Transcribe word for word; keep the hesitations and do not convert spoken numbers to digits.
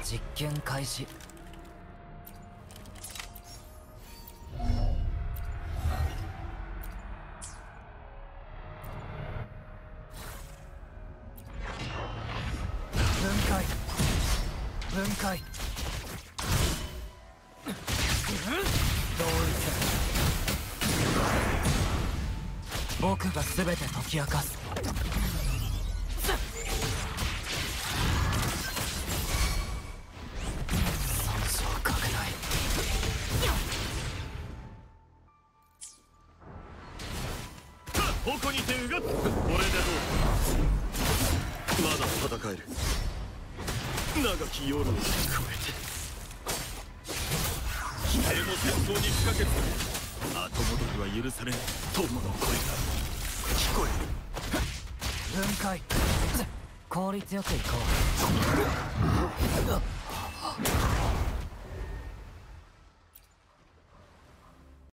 実験開始。分解分解。同一。僕が全て解き明かす。酸素拡大。 矛にてうがっ。これでどうまだ戦える。長き夜を越えて否定も戦争に不可欠だ。後戻りは許されない友の声が聞こえる。 分解。効率よくいこう。